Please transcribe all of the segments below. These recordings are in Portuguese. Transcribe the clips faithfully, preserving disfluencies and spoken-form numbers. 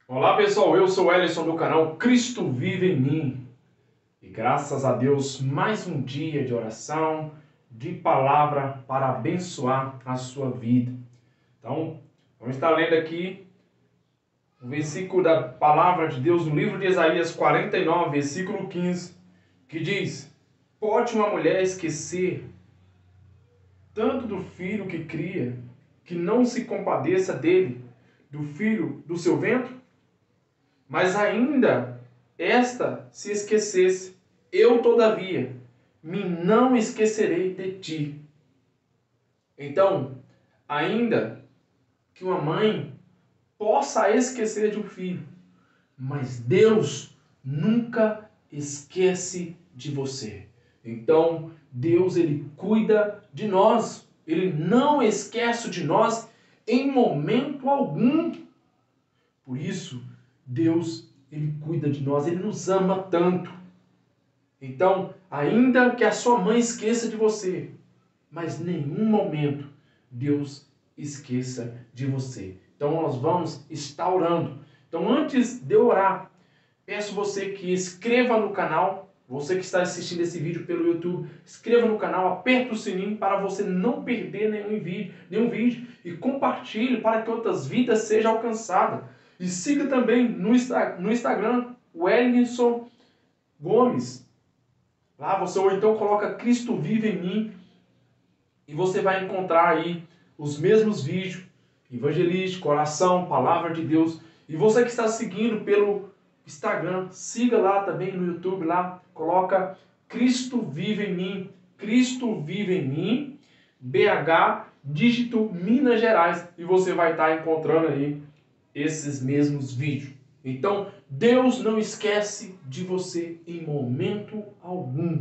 Olá pessoal, eu sou o Ellison do canal Cristo Vive em Mim. E graças a Deus, mais um dia de oração, de palavra para abençoar a sua vida. Então, vamos estar lendo aqui o versículo da palavra de Deus no livro de Isaías quarenta e nove, versículo quinze, que diz: Pode uma mulher esquecer tanto do filho que cria, que não se compadeça dele, do filho do seu ventre? Mas ainda esta se esquecesse, eu, todavia, me não esquecerei de ti. Então, ainda que uma mãe possa esquecer de um filho, mas Deus nunca esquece de você. Então, Deus, ele cuida de nós. Ele não esquece de nós em momento algum. Por isso, Deus, ele cuida de nós, ele nos ama tanto. Então, ainda que a sua mãe esqueça de você, mas nenhum momento Deus esqueça de você. Então, nós vamos estar orando. Então, antes de eu orar, peço você que inscreva no canal. Você que está assistindo esse vídeo pelo YouTube, inscreva no canal, aperta o sininho para você não perder nenhum vídeo, nenhum vídeo e compartilhe para que outras vidas sejam alcançadas. E siga também no, no Instagram, o Ellison Gomes. Lá você ou então coloca Cristo Vive em Mim e você vai encontrar aí os mesmos vídeos, evangelístico, oração, palavra de Deus. E você que está seguindo pelo Instagram, siga lá também no YouTube, lá coloca Cristo Vive em Mim, Cristo Vive em Mim, B H, dígito Minas Gerais, e você vai estar encontrando aí esses mesmos vídeos. Então, Deus não esquece de você em momento algum.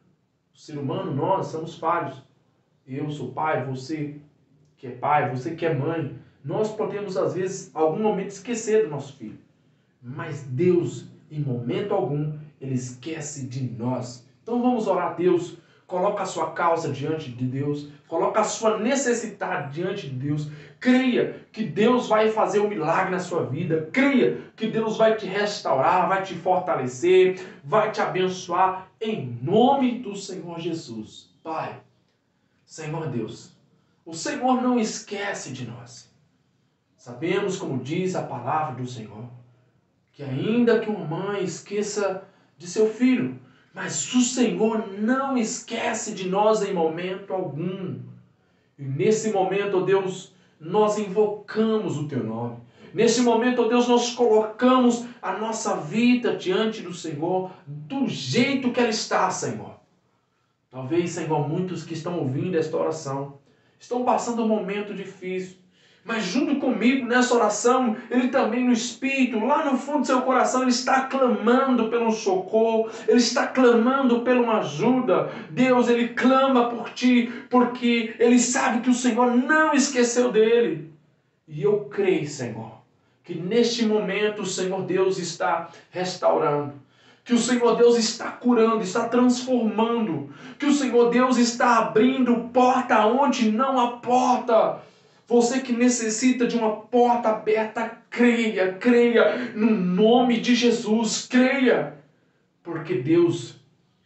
O ser humano, nós somos falhos. Eu sou pai, você que é pai, você que é mãe. Nós podemos, às vezes, algum momento esquecer do nosso filho. Mas Deus, em momento algum, ele esquece de nós. Então vamos orar a Deus. Coloca a sua causa diante de Deus. Coloca a sua necessidade diante de Deus. Creia que Deus vai fazer um milagre na sua vida. Creia que Deus vai te restaurar, vai te fortalecer, vai te abençoar em nome do Senhor Jesus. Pai, Senhor Deus, o Senhor não esquece de nós. Sabemos, como diz a palavra do Senhor, que ainda que uma mãe esqueça de seu filho, mas o Senhor não esquece de nós em momento algum. E nesse momento, ó Deus, nós invocamos o Teu nome. Nesse momento, ó Deus, nós colocamos a nossa vida diante do Senhor, do jeito que ela está, Senhor. Talvez, Senhor, muitos que estão ouvindo esta oração estão passando um momento difícil. Mas junto comigo nessa oração, ele também no Espírito, lá no fundo do seu coração, ele está clamando pelo socorro, ele está clamando pela uma ajuda. Deus, ele clama por ti, porque ele sabe que o Senhor não esqueceu dele. E eu creio, Senhor, que neste momento o Senhor Deus está restaurando. Que o Senhor Deus está curando, está transformando. Que o Senhor Deus está abrindo porta onde não há porta. Você que necessita de uma porta aberta, creia, creia no nome de Jesus, creia. Porque Deus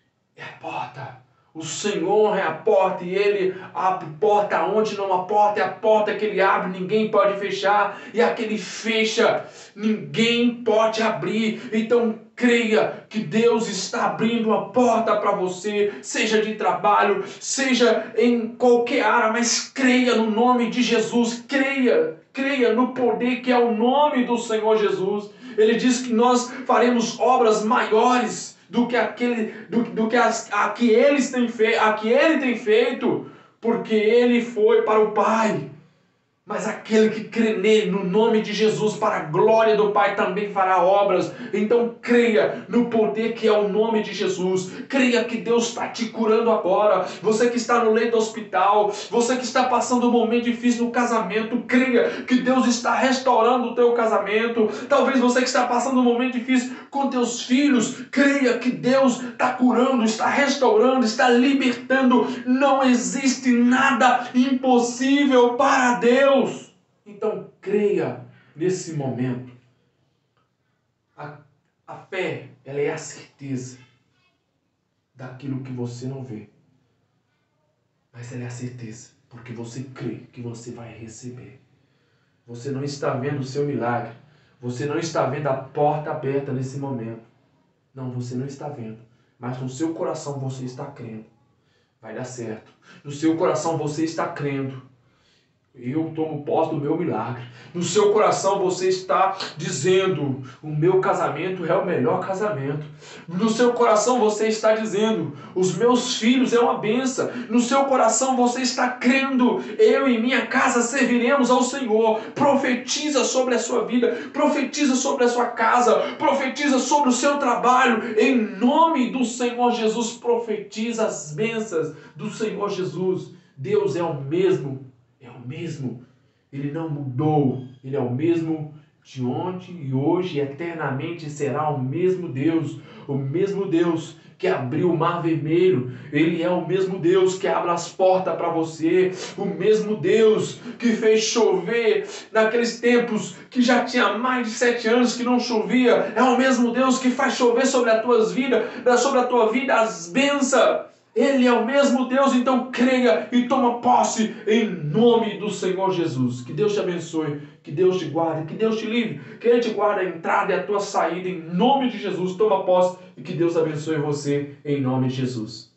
é a porta. O Senhor é a porta e Ele abre porta onde não há porta. É a porta que Ele abre, ninguém pode fechar. E a que Ele fecha, ninguém pode abrir. Então creia que Deus está abrindo uma porta para você, seja de trabalho, seja em qualquer área, mas creia no nome de Jesus. Creia, creia no poder que é o nome do Senhor Jesus. Ele diz que nós faremos obras maiores do que aquele, do, do que as, a que eles têm feito, a que ele tem feito, porque ele foi para o Pai. Mas aquele que crê nele, no nome de Jesus, para a glória do Pai, também fará obras. Então creia no poder que é o nome de Jesus. Creia que Deus está te curando agora. Você que está no leito do hospital, você que está passando um momento difícil no casamento, creia que Deus está restaurando o teu casamento. Talvez você que está passando um momento difícil com teus filhos, creia que Deus está curando, está restaurando, está libertando. Não existe nada impossível para Deus. Então creia nesse momento. A, a fé, ela é a certeza daquilo que você não vê. Mas ela é a certeza, porque você crê que você vai receber. Você não está vendo o seu milagre. Você não está vendo a porta aberta nesse momento. Não, você não está vendo. Mas no seu coração você está crendo. Vai dar certo. No seu coração você está crendo. Eu tomo posse do meu milagre. No seu coração você está dizendo: o meu casamento é o melhor casamento. No seu coração você está dizendo: os meus filhos é uma bênção. No seu coração você está crendo: eu e minha casa serviremos ao Senhor. Profetiza sobre a sua vida. Profetiza sobre a sua casa. Profetiza sobre o seu trabalho. Em nome do Senhor Jesus, profetiza as bênçãos do Senhor Jesus. Deus é o mesmo. É o mesmo, ele não mudou, ele é o mesmo de ontem e hoje e eternamente será o mesmo Deus, o mesmo Deus que abriu o mar vermelho, ele é o mesmo Deus que abre as portas para você, o mesmo Deus que fez chover naqueles tempos que já tinha mais de sete anos que não chovia, é o mesmo Deus que faz chover sobre as tuas vidas, sobre a tua vida as bênçãos. Ele é o mesmo Deus, então creia e toma posse em nome do Senhor Jesus. Que Deus te abençoe, que Deus te guarde, que Deus te livre, que Ele te guarde a entrada e a tua saída em nome de Jesus. Toma posse e que Deus abençoe você em nome de Jesus.